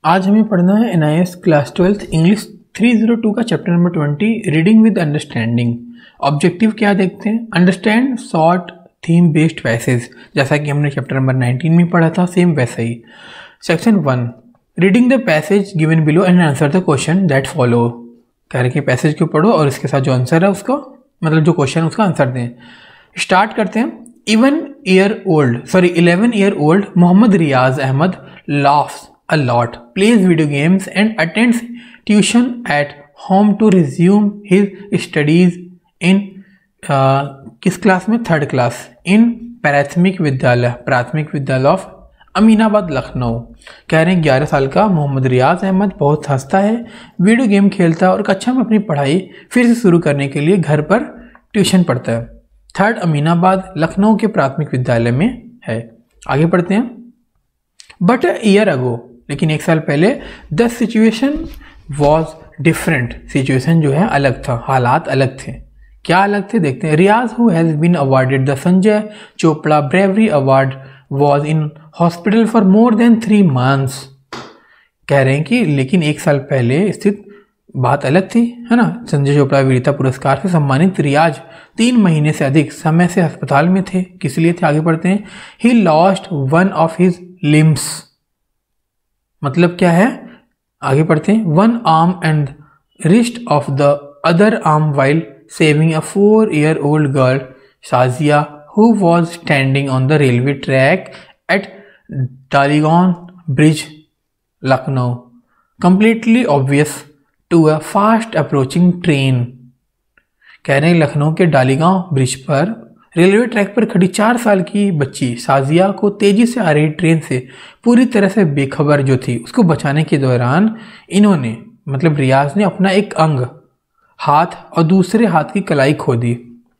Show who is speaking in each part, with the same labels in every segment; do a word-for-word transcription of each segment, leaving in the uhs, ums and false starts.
Speaker 1: आज हमें पढ़ना है N I S class twelfth English three zero two का chapter number twenty reading with understanding. Objective क्या देखते हैं? Understand short theme based passage, जैसा कि हमने चैप्टर नंबर नाइनटीन में पढ़ा था, सेम वैसा ही। Section one, reading the passage given below and answer the question that follow. कह रहे कि पैसेज को पढ़ो और इसके साथ जो आंसर है उसका मतलब जो क्वेश्चन उसका आंसर दें। स्टार्ट करते हैं। Even year old sorry eleven year old Mohammad Riyaz Ahmad laughs a lot, plays video games and attends tuition at home to resume his studies in uh, किस क्लास में? थर्ड क्लास इन प्राथमिक विद्यालय प्राथमिक विद्यालय ऑफ अमीनाबाद लखनऊ। कह रहे हैं ग्यारह साल का मोहम्मद रियाज अहमद बहुत हंसता है, वीडियो गेम खेलता है और कक्षा में अपनी पढ़ाई फिर से शुरू करने के लिए घर पर ट्यूशन पढ़ता है। थर्ड अमीनाबाद लखनऊ के प्राथमिक विद्यालय में है। आगे पढ़ते हैं। बट अ ईयर अगो, लेकिन एक साल पहले, the situation was different. Situation जो है अलग था, हालात अलग थे। क्या अलग थे देखते हैं। Riyaz who has been awarded the Sanjay Chopra bravery award was in hospital for more than three months. कह रहे हैं कि लेकिन एक साल पहले स्थित बात अलग थी, है ना। संजय चोपड़ा वीरता पुरस्कार से सम्मानित रियाज तीन महीने से अधिक समय से अस्पताल में थे। किस लिए थे? आगे पढ़ते हैं। He lost one of his limbs, मतलब क्या है? आगे पढ़ते हैं। One arm and wrist of the other arm while saving a four year old girl Shazia who was standing on the railway track at Daligaon bridge Lucknow, completely obvious to a fast approaching train. कह रहे हैं लखनऊ के Daligaon bridge पर railway track पर खड़ी चार साल की बच्ची शाजिया को तेजी से आ रही ट्रेन से पूरी तरह से बेखबर जो थी उसको बचाने के दौरान इन्होंने मतलब रियाज ने अपना एक अंग हाथ और दूसरे हाथ की कलाई खो दी।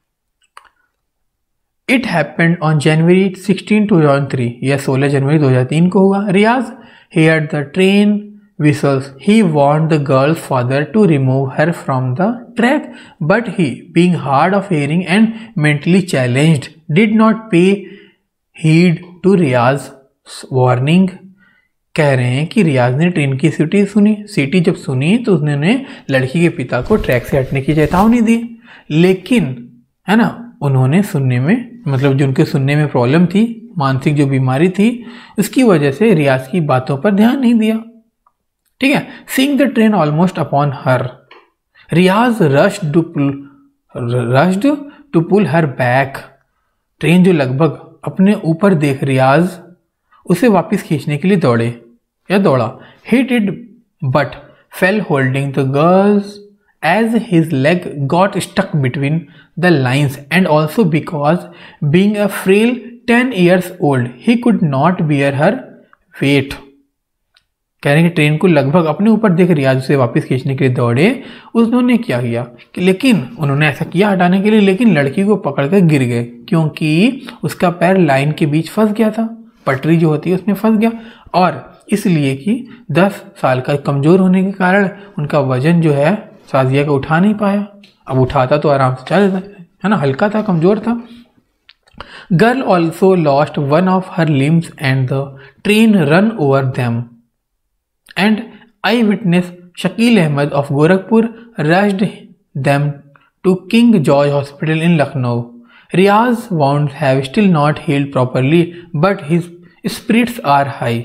Speaker 1: It happened on January sixteen two thousand three, यह सोलह जनवरी दो हज़ार तीन को हुआ। Riyaz heard the train whistles. He warned the girl's father to remove her from the track, but he, being hard of hearing and mentally challenged, did not pay heed to Riyaz's warning. कह रहे हैं कि रियाज ने train की सीटी सुनी सीटी जब सुनी तो उसने लड़की के पिता को ट्रैक से हटने की चेतावनी दी, लेकिन है ना उन्होंने सुनने में मतलब जो उनके सुनने में प्रॉब्लम थी, मानसिक जो बीमारी थी, उसकी वजह से रियाज की बातों पर ध्यान नहीं दिया। ठीक है। Seeing the train almost upon her, Riyaz rushed to pull rushed to pull her back. Train जो लगभग अपने ऊपर देख रियाज उसे वापस खींचने के लिए दौड़े या दौड़ा। He did but fell holding the girls as his leg got stuck between the lines and also because being a frail ten years old he could not bear her weight. कह रहे हैं कि ट्रेन को लगभग अपने ऊपर देख रियाज उसे वापस खींचने के लिए दौड़े। उन्होंने क्या किया कि लेकिन उन्होंने ऐसा किया हटाने के लिए, लेकिन लड़की को पकड़कर गिर गए क्योंकि उसका पैर लाइन के बीच फंस गया था, पटरी जो होती है उसमें फंस गया, और इसलिए कि दस साल का कमज़ोर होने के कारण उनका वजन जो है शाजिया का उठा नहीं पाया। अब उठाता तो आराम से चल है ना, हल्का था, कमज़ोर था। Girl also lost one of her limbs and the train run over them and eyewitness Shakil Ahmed of Gorakhpur rushed them to King George Hospital in Lucknow. Riyaz's wounds have still not healed properly, but his spirits are high.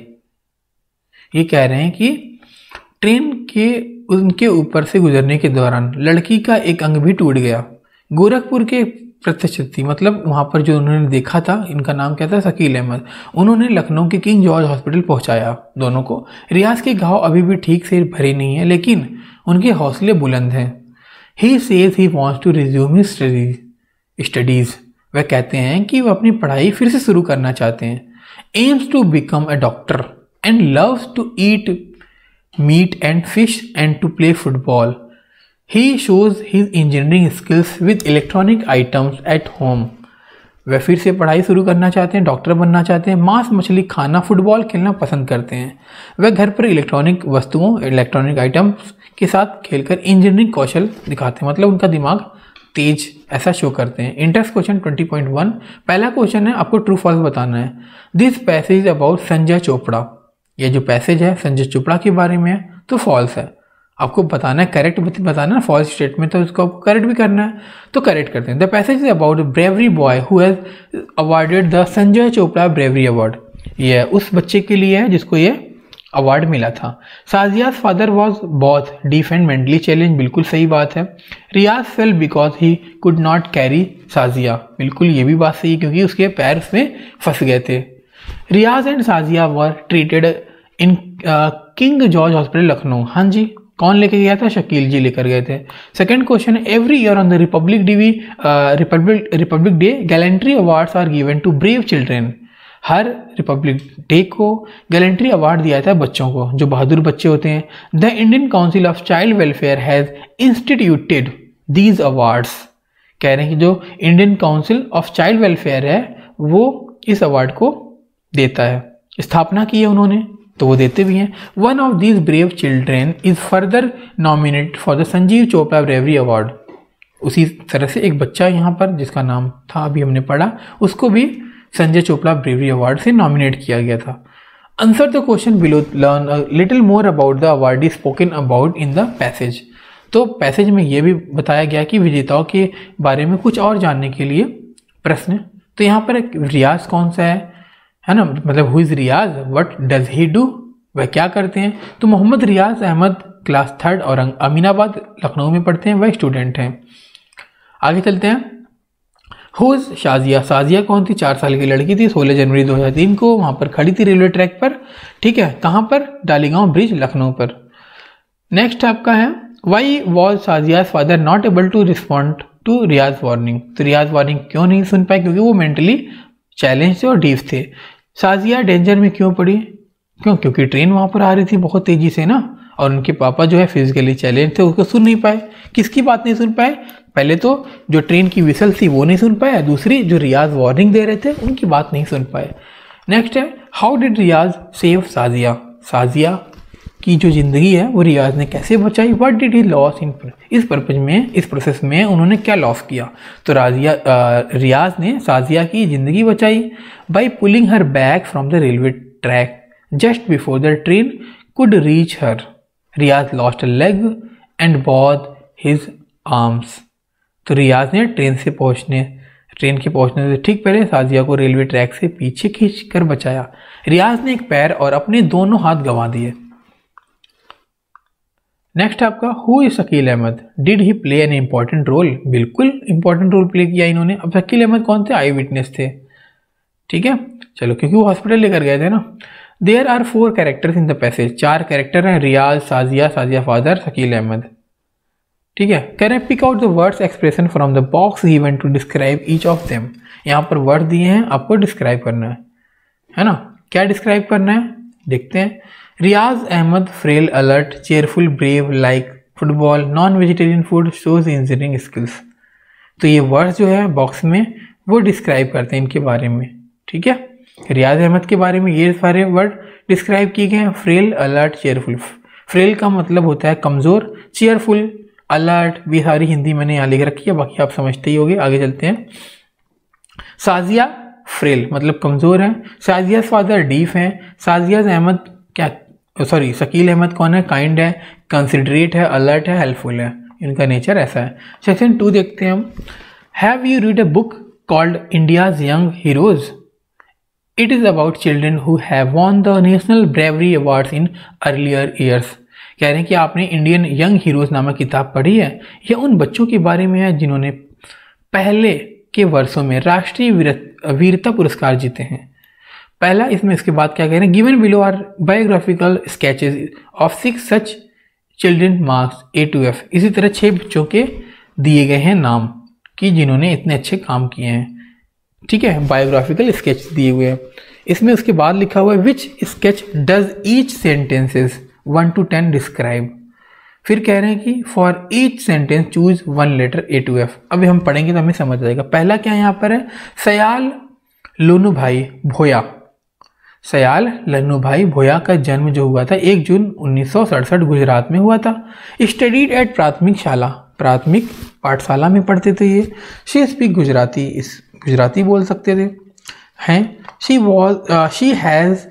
Speaker 1: ये कह रहे हैं कि train के उनके ऊपर से गुजरने के दौरान लड़की का एक अंग भी टूट गया। गोरखपुर के प्रत्यक्षदर्शी मतलब वहाँ पर जो उन्होंने देखा था, इनका नाम क्या था? शकील अहमद। उन्होंने लखनऊ के किंग जॉर्ज हॉस्पिटल पहुँचाया दोनों को। रियाज के घाव अभी भी ठीक से भरे नहीं है, लेकिन उनके हौसले बुलंद हैं। He says he wants to resume his studies. वह कहते हैं कि वह अपनी पढ़ाई फिर से शुरू करना चाहते हैं। Aims to become a doctor and loves to eat meat and fish and to play football. He shows his engineering skills with electronic items at home. वह फिर से पढ़ाई शुरू करना चाहते हैं, डॉक्टर बनना चाहते हैं, मांस मछली खाना, फुटबॉल खेलना पसंद करते हैं। वह घर पर इलेक्ट्रॉनिक वस्तुओं इलेक्ट्रॉनिक आइटम्स के साथ खेलकर इंजीनियरिंग कौशल दिखाते हैं, मतलब उनका दिमाग तेज ऐसा शो करते हैं। Interest question twenty point one, पहला क्वेश्चन है, आपको ट्रू फॉल्स बताना है। This passage about Sanjay Chopra ये जो पैसेज है संजय चोपड़ा के बारे में है तो फॉल्स है। आपको बताना है, करेक्ट बताना है, फॉल्स स्टेटमेंट तो इसको आपको करेक्ट भी करना है, तो करेक्ट करते हैं। The passage is about bravery boy who has awarded the Sanjay Chopra bravery award. ये उस बच्चे के लिए है जिसको ये अवार्ड मिला था। Sajiya's father was both deaf and mentally challenge, बिल्कुल सही बात है। Riyaz fell because he could not carry Sajiya, बिल्कुल ये भी बात सही है क्योंकि उसके पैर उसमें फंस गए थे। Riyaz and Sajiya were treated in King George hospital Lucknow. हाँ जी, कौन लेके गया था? शकील जी लेकर गए थे। Second question, every year on the Republic Day Republic Republic Day gallantry awards are given to brave children. हर रिपब्लिक डे को गैलेंट्री अवार्ड दिया जाता है बच्चों को, जो बहादुर बच्चे होते हैं। The Indian Council of Child Welfare has instituted these awards. कह रहे हैं कि जो Indian Council of Child Welfare है वो इस अवार्ड को देता है, स्थापना की है उन्होंने तो वो देते भी हैं। One of these brave children is further nominated for the Sanjeev Chopra bravery award. उसी तरह से एक बच्चा यहाँ पर जिसका नाम था अभी हमने पढ़ा, उसको भी संजय चोपड़ा ब्रेवरी अवार्ड से नॉमिनेट किया गया था। Answer the question below, learn a little more about the award is spoken about in the passage. तो पैसेज में ये भी बताया गया कि विजेताओं के बारे में कुछ और जानने के लिए प्रश्न। तो यहाँ पर रियाज कौन सा है है ना, मतलब who is Riyaz, what does he do, वह क्या करते हैं? तो मोहम्मद रियाज अहमद क्लास थर्ड और अमीनाबाद लखनऊ में पढ़ते हैं, वह स्टूडेंट हैं। आगे चलते हैं। हु इज शाजिया, शाजिया कौन थी? चार साल की लड़की थी, सोलह जनवरी दो हज़ार तीन को वहां पर खड़ी थी रेलवे ट्रैक पर, ठीक है। कहाँ पर? डालीगांव ब्रिज लखनऊ पर। नेक्स्ट आपका है, why was Shazia's father not able to respond to Riyaz warning. तो रियाज वार्निंग क्यों नहीं सुन पाए? क्योंकि वो मेंटली चैलेंज थे और डीफ थे। शाजिया डेंजर में क्यों पड़ी? क्यों? क्योंकि ट्रेन वहां पर आ रही थी बहुत तेजी से ना, और उनके पापा जो है फिजिकली चैलेंज थे, उसको सुन नहीं पाए। किसकी बात नहीं सुन पाए? पहले तो जो ट्रेन की विसल थी वो नहीं सुन पाए, दूसरी जो रियाज वार्निंग दे रहे थे उनकी बात नहीं सुन पाए। नेक्स्ट है, how did Riyaz save Sajiya. Sajiya की जो जिंदगी है वो रियाज ने कैसे बचाई? What did he loss in, इस पर्पज में, इस प्रोसेस में उन्होंने क्या लॉस किया? तो राजिया रियाज ने साजिया की जिंदगी बचाई by pulling her back from the railway track just before the train could reach her. Riyaz lost a leg and both his arms. तो रियाज ने ट्रेन से पहुंचने ट्रेन के पहुंचने से ठीक पहले साजिया को रेलवे ट्रैक से पीछे खींच कर बचाया। रियाज ने एक पैर और अपने दोनों हाथ गंवा दिए। नेक्स्ट आपका, who is Shakil Ahmad, did he play an important role. बिल्कुल इंपॉर्टेंट रोल प्ले किया इन्होंने। अब शकील अहमद कौन थे? आई विटनेस थे, ठीक है। चलो, क्योंकि वो हॉस्पिटल लेकर गए थे ना। There are four characters in the passage, चार कैरेक्टर हैं, रियाज, साजिया, साजिया फादर, शकील अहमद, ठीक है। Can pick out the words expression from the box given to describe each of them. यहाँ पर वर्ड दिए हैं, आपको डिस्क्राइब करना है, है ना। क्या डिस्क्राइब करना है देखते हैं। Riyaz Ahmad frail, alert, cheerful, brave, like football, non vegetarian food, shows engineering skills. तो ये वर्ड्स जो है बॉक्स में वो डिस्क्राइब करते हैं इनके बारे में, ठीक है। रियाज अहमद के बारे में ये सारे वर्ड डिस्क्राइब किए गए हैं, फ्रेल, अलर्ट, चेयरफुल। फ्रेल का मतलब होता है कमजोर, चेयरफुल, अलर्ट, भी सारी हिंदी मैंने यहाँ लिख रखी है, बाकी आप समझते ही होंगे। आगे चलते हैं। साजिया फ्रेल मतलब कमजोर है, साजिया फादर डीफ है, साजिया अहमद क्या सॉरी शकील अहमद कौन है? काइंड है, कंसिडरेट है, अलर्ट है, हेल्पफुल है, इनका नेचर ऐसा है। सेक्शन टू देखते हैं हम। Have you read a book called India's Young Heroes? It is about children who have won the national bravery awards in earlier years. कह रहे हैं कि आपने इंडियन यंग हीरोज नामक किताब पढ़ी है, यह उन बच्चों के बारे में है जिन्होंने पहले के वर्षों में राष्ट्रीय वीरता पुरस्कार जीते हैं। पहला इसमें, इसके बाद क्या कह रहे हैं, given below are biographical sketches of six such children marks A to F. इसी तरह छह बच्चों के दिए गए हैं नाम कि जिन्होंने इतने अच्छे काम किए हैं, ठीक है, बायोग्राफिकल स्केच दिए हुए हैं। इसमें उसके बाद लिखा हुआ है which sketch does each sentences one to ten describe. फिर कह रहे हैं कि for each sentence choose one letter A to F. अभी हम पढ़ेंगे तो हमें समझ आएगा। पहला क्या यहाँ पर है, सयाल लोनू भाई भोया। सयाल लन्नू भाई भोया का जन्म जो हुआ था एक जून उन्नीस सौ सड़सठ गुजरात में हुआ था। स्टडीड एट प्राथमिक शाला, प्राथमिक पाठशाला में पढ़ते थे ये। शी स्पीक गुजराती, इस गुजराती बोल सकते थे हैं। शी वॉज शी हैज़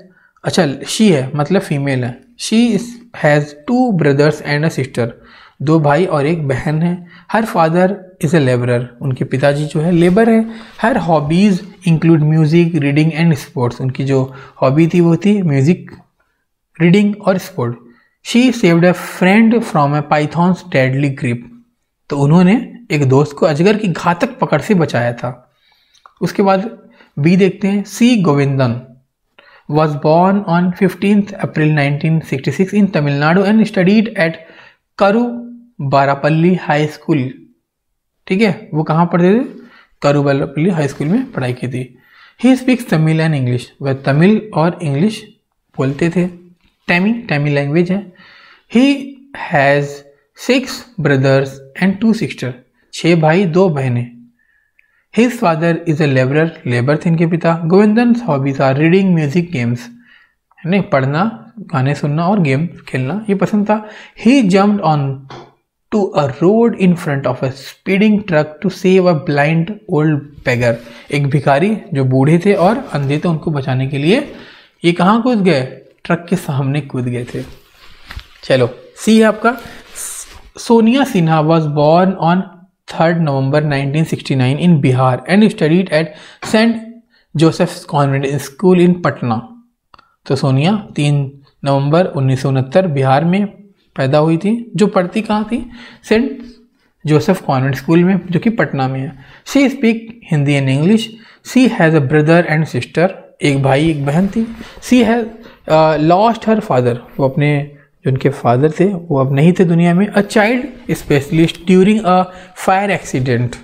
Speaker 1: अच्छा शी है मतलब फीमेल है। She has two brothers and a sister, दो भाई और एक बहन है। Her father is a labourer, उनके पिताजी जो है लेबर है। Her hobbies include music, reading and sports, उनकी जो हॉबी थी वो थी म्यूज़िक, रीडिंग और sport. She saved a friend from a python's deadly grip, तो उन्होंने एक दोस्त को अजगर की घातक पकड़ से बचाया था। उसके बाद बी देखते हैं। सी Govindan was born on fifteenth April nineteen sixty-six in Tamil Nadu and studied at Karu Barapalli High School। ठीक है, वो कहाँ पढ़ते थे? करू बारापल्ली हाई स्कूल में पढ़ाई की थी। He speaks Tamil and English, वह तमिल और इंग्लिश बोलते थे। टैमी टैमी लैंग्वेज है। He has six brothers and two sister, छः भाई दो बहनें। His father is a laborer, labour थे इनके पिता। Govindan hobbies are reading, music, games, है ना, पढ़ना, गाने सुनना और गेम खेलना ये पसंद था। He jumped on to a road in front of a speeding truck to save a blind old beggar। एक भिखारी जो बूढ़े थे और अंधे थे उनको बचाने के लिए ये कहाँ कूद गए? ट्रक के सामने कूद गए थे। चलो सी है आपका। Sonia Sinha was born on third November nineteen sixty nine in Bihar and studied at Saint Joseph's Convent School in Patna। तो सोनिया तीन नवंबर उन्नीस सौ उनहत्तर बिहार में पैदा हुई थी, जो पढ़ती कहाँ थी? सेंट जोसेफ कॉन्वेंट स्कूल में, जो कि पटना में है। She speak Hindi and English. She has a brother and sister, एक भाई एक बहन थी। She has lost her father, वो अपने जो उनके फादर थे वो अब नहीं थे दुनिया में। A child specialist during a fire accident,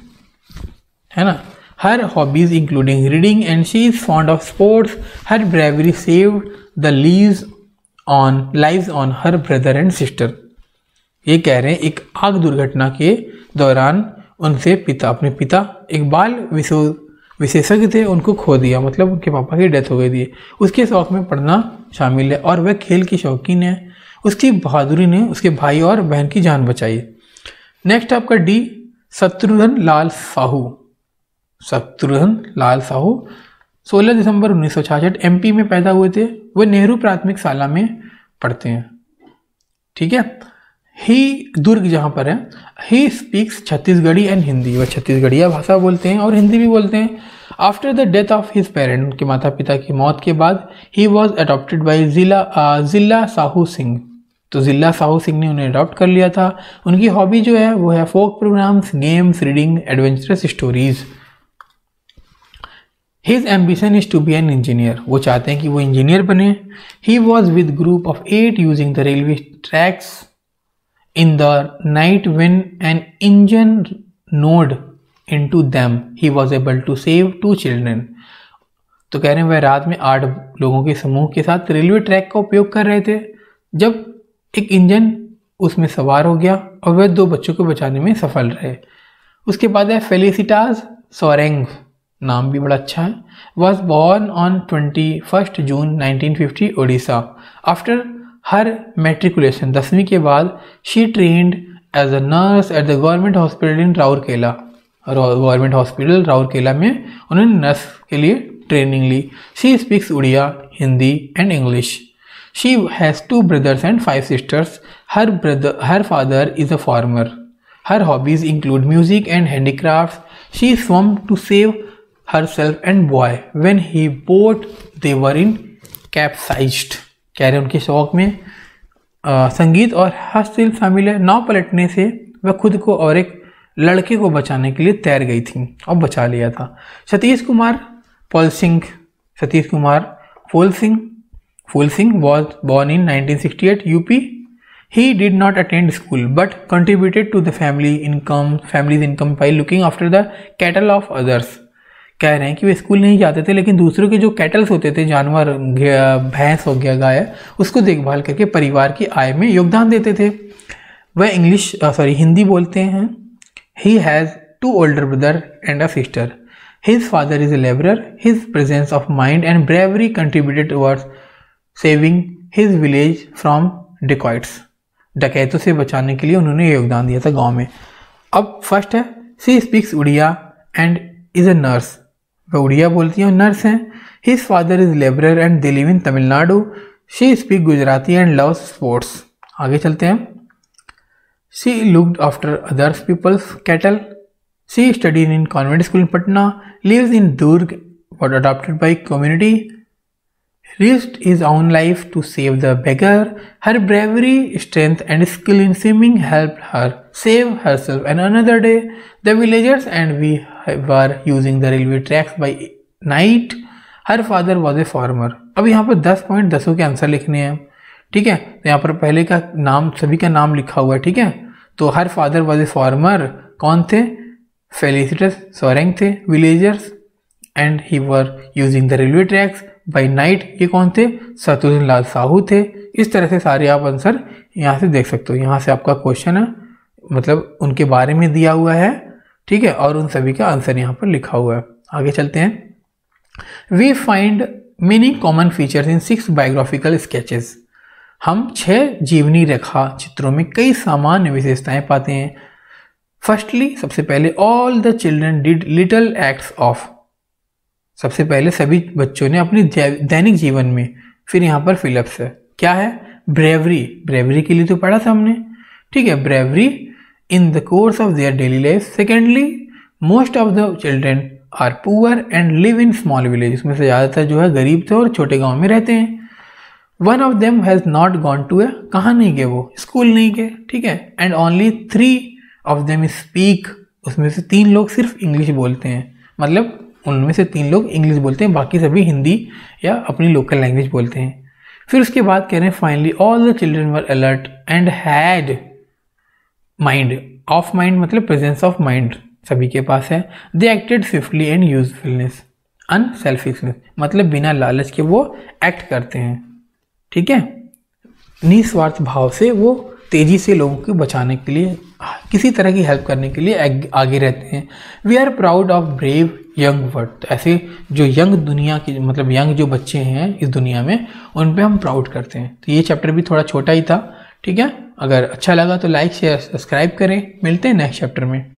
Speaker 1: है ना। Her hobbies including reading and she is fond of sports. Her bravery saved the leaves on lives on her brother and sister. ये कह रहे हैं एक आग दुर्घटना के दौरान उनसे पिता अपने पिता एक बाल विशेषज्ञ थे, उनको खो दिया, मतलब उनके पापा की डेथ हो गई थी। उसके शौक में पढ़ना शामिल है और वह खेल की शौकीन है। उसकी बहादुरी ने उसके भाई और बहन की जान बचाई। नेक्स्ट आपका डी, शत्रुघ्न लाल साहू। शत्रुघ्न लाल साहू सोलह दिसंबर उन्नीस सौ छियासठ एमपी में पैदा हुए थे। वह नेहरू प्राथमिक शाला में पढ़ते हैं। ठीक है। ही दुर्ग जहाँ पर है। He speaks Chhattisgarhi and Hindi, वह छत्तीसगढ़िया भाषा बोलते हैं और हिंदी भी बोलते हैं। After the death of his parent, उनके माता पिता की मौत के बाद, ही वॉज अडॉप्टेड बाई जिला जिला साहू सिंह, तो जिला साहू सिंह ने उन्हें अडॉप्ट कर लिया था। उनकी हॉबी जो है वो है folk programmes, games, reading, adventurous stories. His ambition is to be an engineer, वो चाहते हैं कि वो इंजीनियर बने। He was with group of eight using the railway tracks in the night when an engine nod into them he was able to save two children। तो कह रहे हैं वह रात में आठ लोगों के समूह के साथ रेलवे ट्रैक का उपयोग कर रहे थे जब एक इंजन उसमें सवार हो गया और वह दो बच्चों को बचाने में सफल रहे। उसके बाद है फेलिसिटास सोरेंग, नाम भी बड़ा अच्छा है। Was born on twenty first June nineteen fifty Odisha. After her matriculation, दसवीं के बाद, she trained as a nurse at the government hospital in Rourkela, government hospital Rourkela में उन्होंने नर्स के लिए ट्रेनिंग ली। She speaks Oriya, Hindi and English. She has two brothers and five sisters. Her brother her father is a farmer. Her hobbies include music and handicraft. She swum to save her self and boy when he boat they were in capsized. कह रहे उनके शौक में आ, संगीत और हस्तशिल्प शामिल है। नाव पलटने से वह खुद को और एक लड़के को बचाने के लिए तैर गई थी और बचा लिया था। Satish Kumar Pal Singh Satish Kumar Phool Singh Phool Singh was born in nineteen sixty eight UP. He did not attend school but contributed to the family income family's income by looking after the cattle of others. कह रहे हैं कि वे स्कूल नहीं जाते थे लेकिन दूसरों के जो कैटल्स होते थे, जानवर, भैंस हो गया, गाय, उसको देखभाल करके परिवार की आय में योगदान देते थे। वह इंग्लिश सॉरी हिंदी बोलते हैं। He has two older brother and a sister. His father is a laborer. His presence of mind and bravery contributed towards saving his village from dacoits. डकैतों से बचाने के लिए उन्होंने योगदान दिया था गांव में। अब फर्स्ट है, she speaks Odia and is a nurse. वह उड़िया बोलती हैं और नर्स हैं। His father is laborer and they live in Tamil Nadu. She speaks Gujarati and loves sports. आगे चलते हैं. She looked after other people's cattle. She studied in convent school in Patna. Lives in Durg, was adopted by community. Risked his own life to save the beggar. Her bravery, strength and skill in swimming helped her save herself. And another day, the villagers and we were using the railway tracks by night. Her father was a farmer. अब यहाँ पर दस point दसों के answer लिखने हैं. ठीक है, तो यहाँ पर पहले का नाम, सभी का नाम लिखा हुआ है. ठीक है, तो her father was a farmer. कौन थे? फेलिसिटस सोरेंग थे. Villagers and he were using the railway tracks by night, ये कौन थे? शत्रुघ्न लाल साहू थे. इस तरह से सारे आप आंसर यहाँ से देख सकते हो. यहाँ से आपका क्वेश्चन है, मतलब उनके बारे में दिया हुआ है. ठीक है, और उन सभी का आंसर यहाँ पर लिखा हुआ है. आगे चलते हैं. We find many common features in six biographical sketches. हम छह जीवनी रेखा चित्रों में कई सामान्य विशेषताएं पाते हैं. फर्स्टली, सबसे पहले, all the children did little acts of. सबसे पहले सभी बच्चों ने अपनी दैनिक जीवन में, फिर यहाँ पर फिलिप्स है, क्या है? ब्रेवरी. ब्रेवरी के लिए तो पढ़ा था हमने. ठीक है, bravery in the course of their daily life. Secondly, most of the children are poor and live in small village. उसमें से ज़्यादातर जो है गरीब थे और छोटे गांव में रहते हैं. One of them has not gone to a, कहाँ नहीं गए वो? स्कूल नहीं गए. ठीक है, and only three of them speak. उसमें से तीन लोग सिर्फ इंग्लिश बोलते हैं. मतलब उनमें से तीन लोग इंग्लिश बोलते हैं, बाकी सभी हिंदी या अपनी लोकल लैंग्वेज बोलते हैं. फिर उसके बाद कह रहे हैं finally all the children were alert and had mind. Of mind मतलब प्रेजेंस ऑफ माइंड सभी के पास है. They acted swiftly and usefulness. Unselfishness मतलब बिना लालच के वो एक्ट करते हैं. ठीक है, निस्वार्थ भाव से वो तेजी से लोगों को बचाने के लिए, किसी तरह की हेल्प करने के लिए आगे रहते हैं. We are proud of brave young word. ऐसे जो यंग दुनिया की, मतलब यंग जो बच्चे हैं इस दुनिया में, उन पे हम प्राउड करते हैं. तो ये चैप्टर भी थोड़ा छोटा ही था. ठीक है, अगर अच्छा लगा तो लाइक शेयर सब्सक्राइब करें. मिलते हैं नेक्स्ट चैप्टर में.